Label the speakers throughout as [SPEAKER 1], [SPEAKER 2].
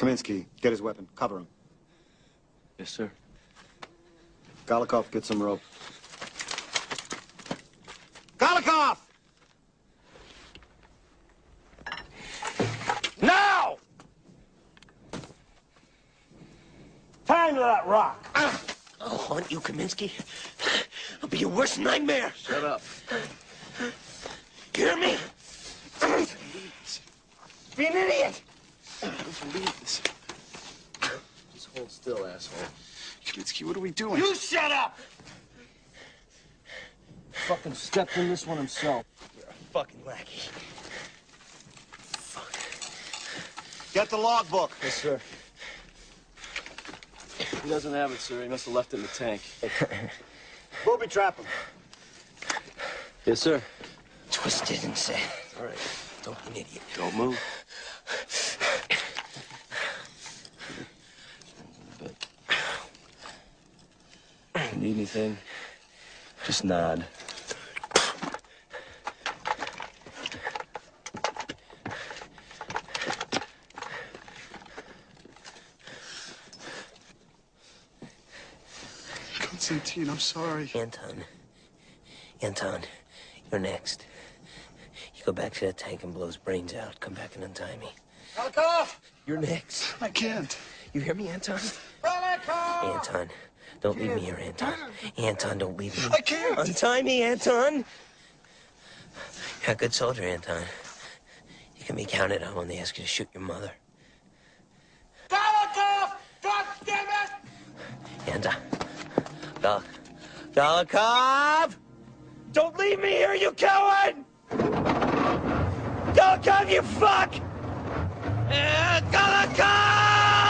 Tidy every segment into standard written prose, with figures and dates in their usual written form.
[SPEAKER 1] Kaminsky, get his weapon. Cover him.
[SPEAKER 2] Yes, sir.
[SPEAKER 1] Galikov, get some rope. Galikov!
[SPEAKER 3] Now! Time to that rock.
[SPEAKER 4] I'll haunt you, Kaminsky. I'll be your worst nightmare.
[SPEAKER 2] Shut up.
[SPEAKER 4] You hear me? Be an idiot.
[SPEAKER 2] I don't believe this. Just hold still, asshole.
[SPEAKER 1] Kaminsky, what are we doing?
[SPEAKER 3] You shut up!
[SPEAKER 2] Fucking stepped in this one himself.
[SPEAKER 4] You're a fucking lackey. Fuck.
[SPEAKER 1] Get the logbook.
[SPEAKER 2] Yes, sir. He doesn't have it, sir. He must have left it in the tank.
[SPEAKER 1] Booby trap him.
[SPEAKER 2] Yes, sir.
[SPEAKER 4] Twisted and sad.
[SPEAKER 2] All right.
[SPEAKER 4] Don't be an idiot.
[SPEAKER 2] Don't move. If you need anything, just nod.
[SPEAKER 1] Constantine, I'm sorry.
[SPEAKER 4] Anton, you're next. You go back to that tank and blow his brains out. Come back and untie me.
[SPEAKER 1] Galikov!
[SPEAKER 4] You're next.
[SPEAKER 1] I can't.
[SPEAKER 4] You hear me, Anton?
[SPEAKER 1] Galikov!
[SPEAKER 4] Anton, don't leave me here, Anton. Anton, don't leave me.
[SPEAKER 1] I can't.
[SPEAKER 4] Untie me, Anton. You're a good soldier, Anton. You can be counted on when they ask you to shoot your mother.
[SPEAKER 3] Galikov! God damn it!
[SPEAKER 4] Anton. Galikov! Don't leave me here, you coward! Galikov, you fuck! Galikov!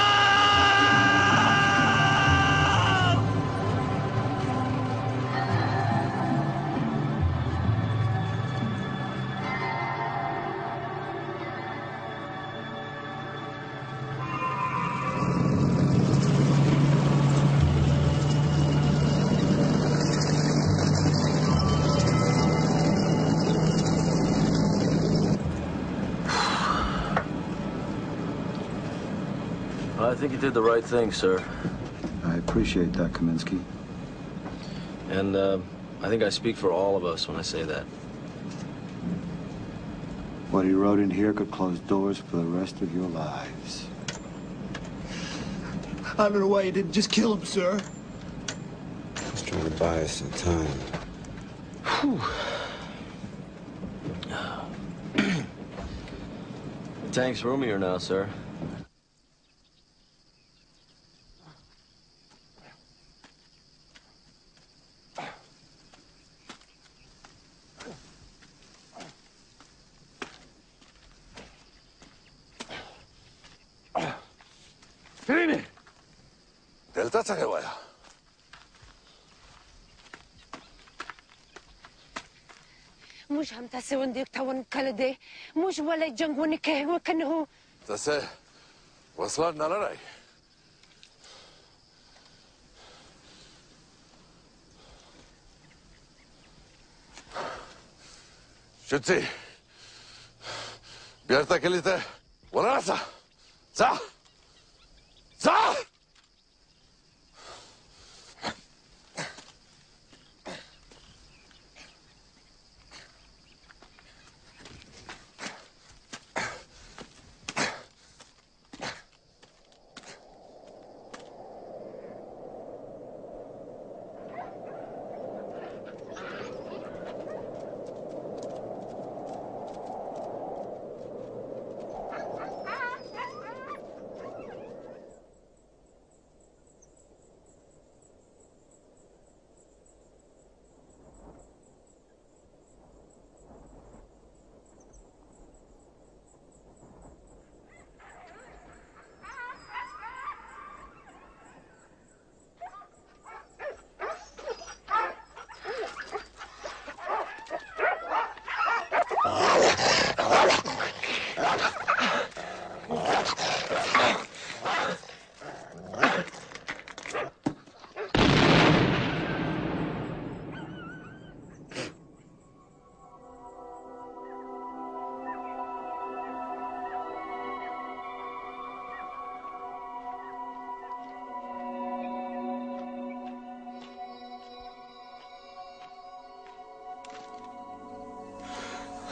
[SPEAKER 2] I think you did the right thing, sir.
[SPEAKER 1] I appreciate that, Kaminsky.
[SPEAKER 2] And I think I speak for all of us when I say that.
[SPEAKER 1] What he wrote in here could close doors for the rest of your lives.
[SPEAKER 3] I don't know why you didn't just kill him, sir.
[SPEAKER 5] I was trying to buy us some time.
[SPEAKER 2] The tank's roomier now, sir.
[SPEAKER 6] Firini! Delta Tsagewaya.
[SPEAKER 7] مش هم تسوون ديك تون كلدي مش ولا جنگون که وكنه
[SPEAKER 6] تسه وصلنا نراي. شتي بيرتا كليته ولا راسا صح صح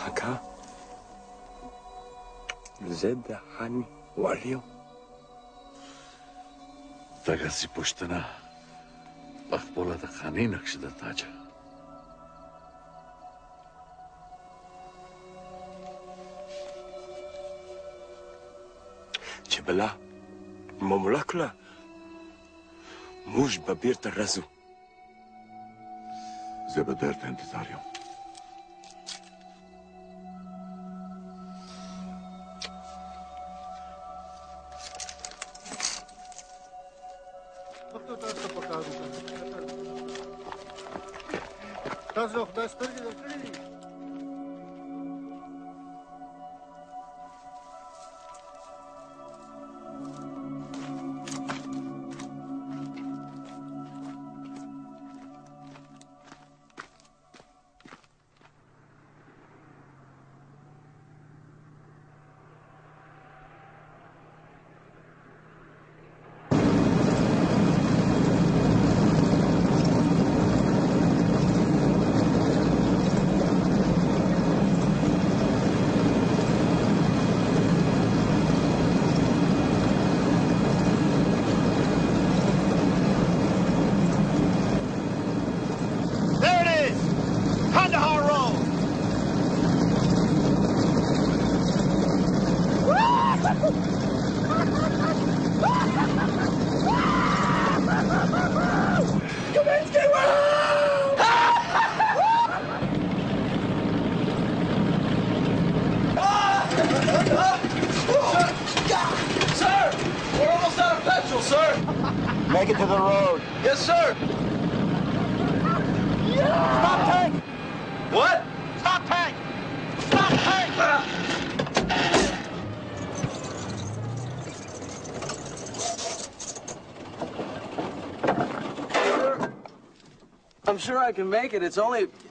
[SPEAKER 8] Aka, Zed Han Wario.
[SPEAKER 6] دغه سي پښتنه خپل د خاني نقش د تاج
[SPEAKER 8] چې بلا مملکله موږ به بیرته راځو.
[SPEAKER 6] زه به درته انتظار یم.
[SPEAKER 3] تاسو خدای سترګې درکړې دي.
[SPEAKER 2] Make it to the road. Yes, sir. Stop tank! What? Stop tank! Stop tank!
[SPEAKER 9] I'm sure I can make it. It's only